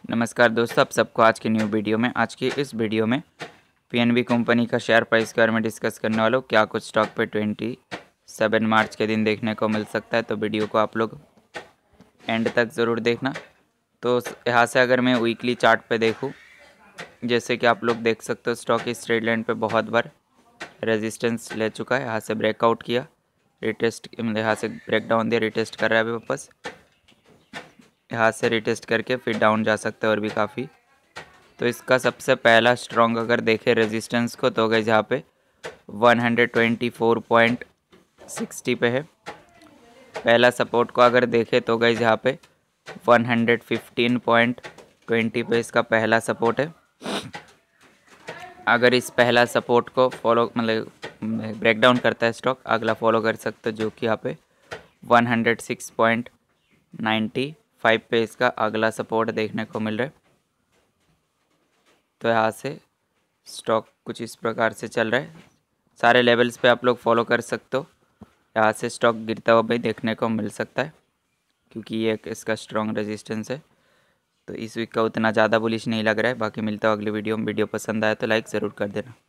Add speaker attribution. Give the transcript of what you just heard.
Speaker 1: नमस्कार दोस्तों, आप सबको आज की न्यू वीडियो में आज की इस वीडियो में पीएनबी कंपनी का शेयर प्राइस के बारे में डिस्कस करने वाला हूँ। क्या कुछ स्टॉक पे 27 मार्च के दिन देखने को मिल सकता है, तो वीडियो को आप लोग एंड तक ज़रूर देखना। तो यहाँ से अगर मैं वीकली चार्ट पे देखूँ, जैसे कि आप लोग देख सकते हो, स्टॉक इस ट्रेड लाइन पे बहुत बार रेजिस्टेंस ले चुका है। यहाँ से ब्रेकआउट किया, रिटेस्ट, यहाँ से ब्रेक डाउन दिया, रिटेस्ट कर रहा है अभी वापस। यहाँ से रिटेस्ट करके फिर डाउन जा सकते हैं और भी काफ़ी। तो इसका सबसे पहला स्ट्रॉन्ग अगर देखें रेजिस्टेंस को, तो गई जहाँ पे 124.60 पे है। पहला सपोर्ट को अगर देखें तो गई जहाँ पे 115.20 पे इसका पहला सपोर्ट है। अगर इस पहला सपोर्ट को फॉलो ब्रेक डाउन करता है स्टॉक, अगला फॉलो कर सकते हो जो कि यहाँ पे 106.95 पे इसका अगला सपोर्ट देखने को मिल रहा है। तो यहाँ से स्टॉक कुछ इस प्रकार से चल रहा है। सारे लेवल्स पे आप लोग फॉलो कर सकते हो। यहाँ से स्टॉक गिरता हुआ भी देखने को मिल सकता है, क्योंकि ये एक इसका स्ट्रॉन्ग रेजिस्टेंस है। तो इस वीक का उतना ज़्यादा बुलिश नहीं लग रहा है। बाकी मिलता है अगली वीडियो में। वीडियो पसंद आया तो लाइक ज़रूर कर देना।